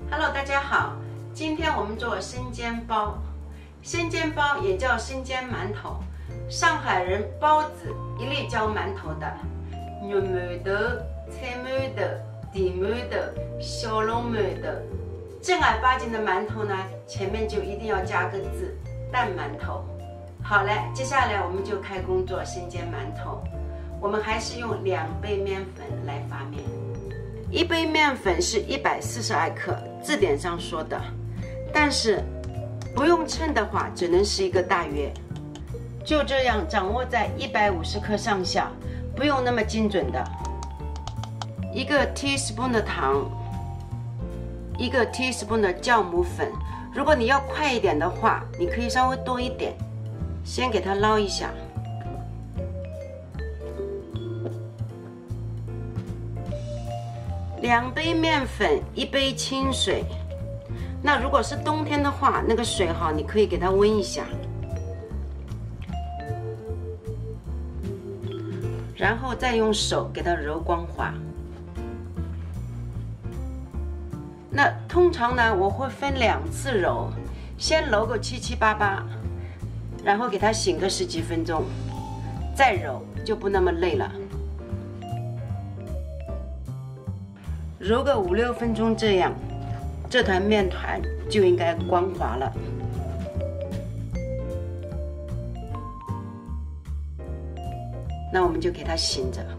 Hello， 大家好，今天我们做生煎包。生煎包也叫生煎馒头，上海人包子一律叫馒头的。肉馒头、菜馒头、甜馒头、小笼馒头。正儿八经的馒头呢，前面就一定要加个字“蛋馒头”。好了，接下来我们就开工做生煎馒头。我们还是用2杯面粉来发面。1杯面粉是142克，字典上说的，但是不用称的话，只能是一个大约。就这样掌握在150克上下，不用那么精准的。1个 teaspoon 的糖，1个 teaspoon 的酵母粉。如果你要快一点的话，你可以稍微多一点。先给它捞一下。2杯面粉，1杯清水。那如果是冬天的话，那个水哈，你可以给它温一下，然后再用手给它揉光滑。那通常呢，我会分2次揉，先揉个7七8八，然后给它醒个10几分钟，再揉就不那么累了。揉个5、6分钟，这样，这团面团就应该光滑了。那我们就给它醒着。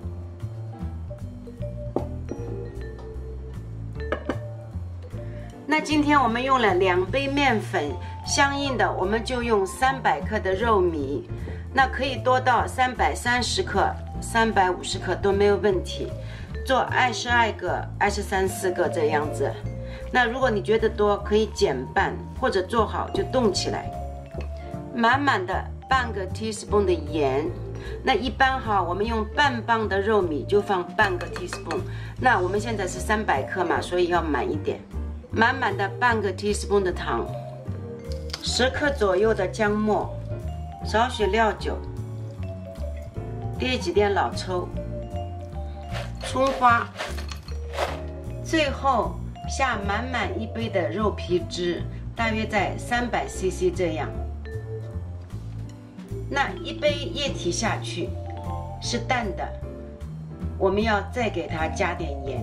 那今天我们用了2杯面粉，相应的我们就用300克的肉糜，那可以多到330克、350克都没有问题。做22个、23、4个这样子。那如果你觉得多，可以减半，或者做好就冻起来。满满的半个 teaspoon 的盐。那一般哈，我们用半磅的肉糜就放半个 teaspoon。那我们现在是300克嘛，所以要满一点。满满的半个 teaspoon 的糖，10克左右的姜末，少许料酒，滴几点老抽。葱花，最后下满1杯的肉皮汁，大约在300 cc 这样。那1杯液体下去是淡的，我们要再给它加点盐，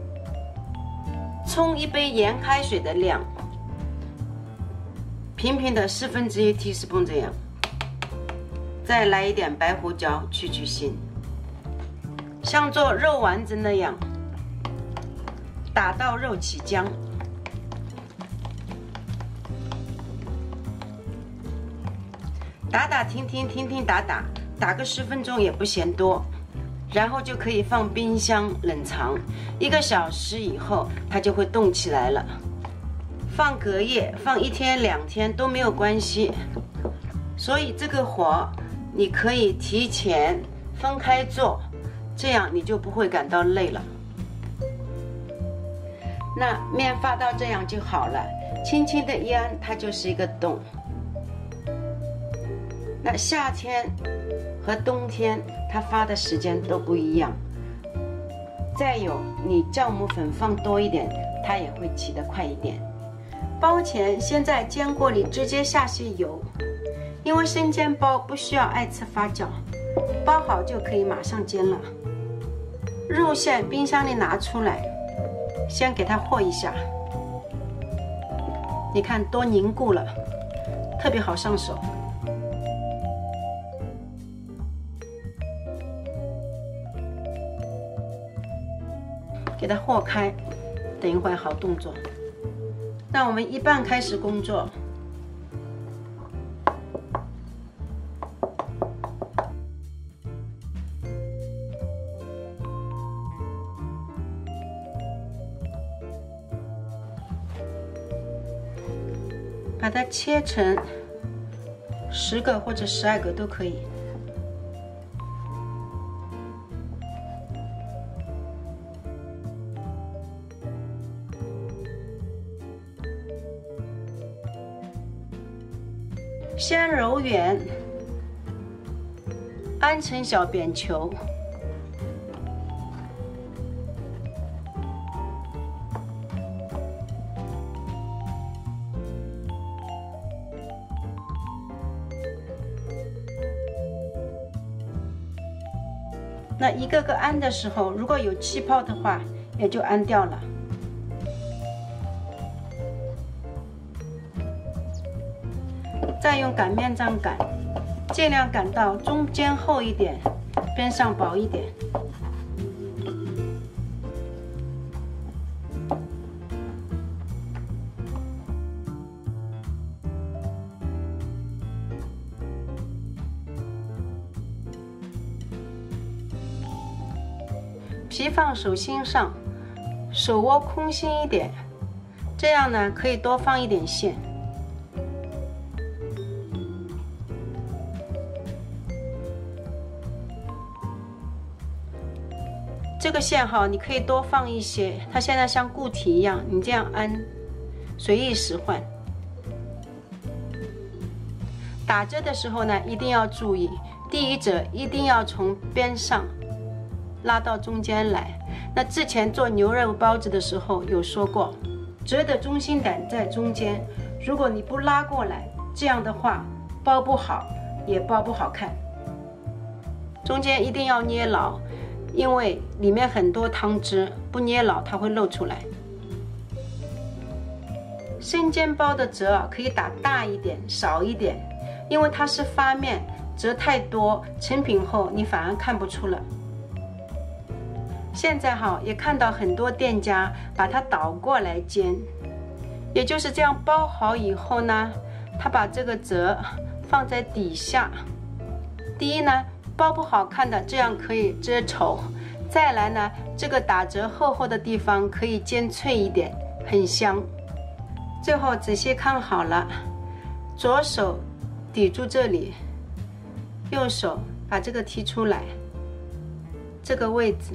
冲1杯盐开水的量，平平的1/4 teaspoon 这样，再来一点白胡椒去腥。像做肉丸子那样，打到肉起浆，打打停停，停停打打，打个10分钟也不嫌多，然后就可以放冰箱冷藏，1个小时以后它就会冻起来了。放隔夜，放1天2天都没有关系，所以这个活你可以提前分开做。这样你就不会感到累了。那面发到这样就好了，轻轻的一按，它就是一个洞。那夏天和冬天它发的时间都不一样。再有，你酵母粉放多一点，它也会起得快一点。包前先在煎锅里直接下些油，因为生煎包不需要2次发酵，包好就可以马上煎了。肉馅冰箱里拿出来，先给它和一下，你看多凝固了，特别好上手。给它和开，等一会儿好动作。那我们1半开始工作。把它切成10个或者12个都可以。先揉圆，按成小扁球。 那一个个按的时候，如果有气泡的话，也就按掉了。再用擀面杖擀，尽量擀到中间厚一点，边上薄一点。皮放手心上，手窝空心一点，这样呢可以多放一点馅。这个馅哈，你可以多放一些，它现在像固体一样，你这样按，随意使唤。打折的时候呢，一定要注意，第一折一定要从边上拉到中间来。那之前做牛肉包子的时候有说过，折的中心点在中间，如果你不拉过来，这样的话包不好，也包不好看。中间一定要捏牢，因为里面很多汤汁，不捏牢它会漏出来。生煎包的折啊，可以打大一点，少一点，因为它是发面，折太多，成品后你反而看不出了。现在哈也看到很多店家把它倒过来煎，也就是这样包好以后呢，他把这个折放在底下。第一呢，包不好看的这样可以遮丑；再来呢，这个打折厚厚的地方可以煎脆一点，很香。最后仔细看好了，左手抵住这里，右手把这个提出来，这个位置。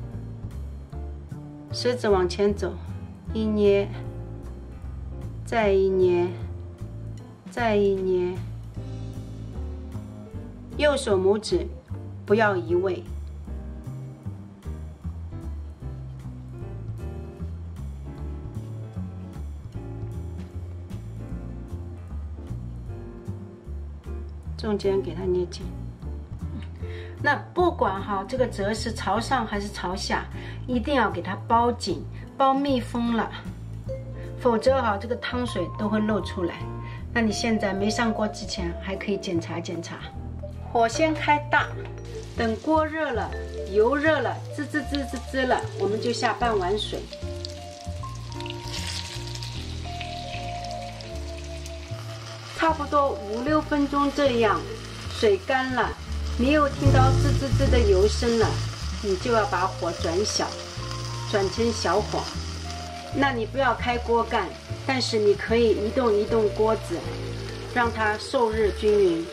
食指往前走，一捏，再一捏，再一捏。右手拇指不要移位。中间给它捏紧。那不管哈，这个折是朝上还是朝下，一定要给它包紧，包密封了，否则哈，这个汤水都会漏出来。那你现在没上锅之前，还可以检查检查。火先开大，等锅热了，油热了，滋滋滋滋滋了，我们就下半碗水。差不多5、6分钟这样，水干了。你又听到滋滋滋的油声了，你就要把火转小，转成小火。那你不要开锅盖，但是你可以移动移动锅子，让它受热均匀。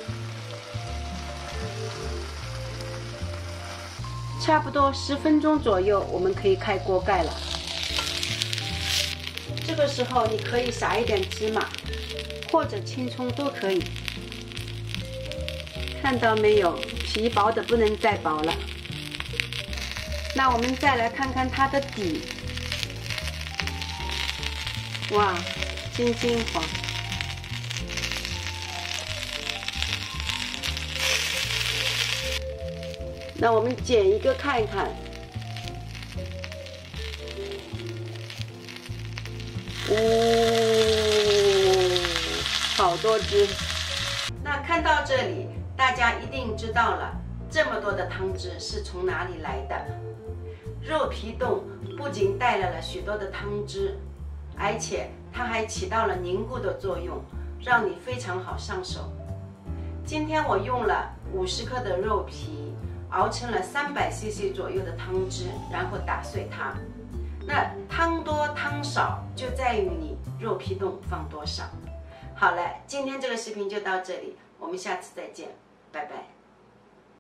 差不多10分钟左右，我们可以开锅盖了。这个时候你可以撒一点芝麻，或者青葱都可以。看到没有？皮薄的不能再薄了。那我们再来看看它的底，哇，金金黄。那我们剪一个看一看。好多汁。那看到这里，大家一定知道了，这么多的汤汁是从哪里来的。肉皮冻不仅带来了许多的汤汁，而且它还起到了凝固的作用，让你非常好上手。今天我用了50克的肉皮，熬成了300cc 左右的汤汁，然后打碎它。那汤多汤少就在于你肉皮冻放多少。好了，今天这个视频就到这里，我们下次再见，拜拜。